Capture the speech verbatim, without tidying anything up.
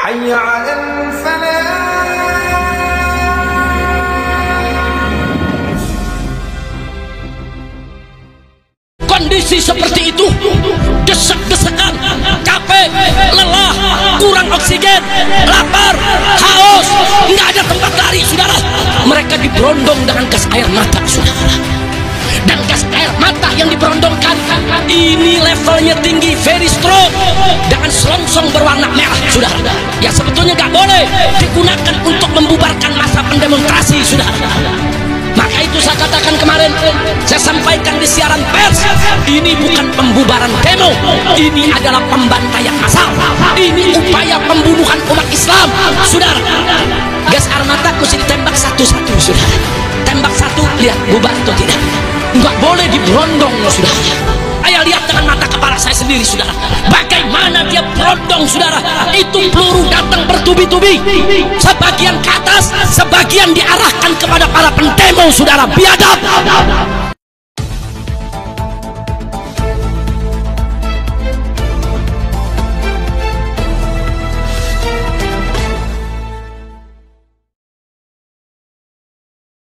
حي على الفلاح. Kondisi seperti itu, desek-desekan, capek, lelah, kurang oksigen, lapar, haus, nggak ada tempat lari, saudara. Mereka diberondong dengan gas air mata, saudara. Dan gas air mata yang diberondongkan ini levelnya tinggi, very strong, dengan selongsong berwarna merah, saudara. Ya sebetulnya nggak boleh digunakan untuk membubarkan massa pendemonstrasi, saudara. Maka itu saya katakan kemarin, saya sampaikan di siaran pers, ini bukan pembubaran demo, ini adalah pembantaian massal, ini upaya pembunuhan umat Islam, saudara. Gas air mata mesti ditembak satu-satu, saudara. Tembak satu, lihat bubar atau tidak. Nggak boleh diberondong, saudara. Ayo lihat dengan mata kepala saya sendiri, saudara, bagaimana dia berondong, saudara. Itu peluru datang bertubi-tubi, sebagian ke atas, sebagian diarahkan kepada para pendemo, saudara. Biadab.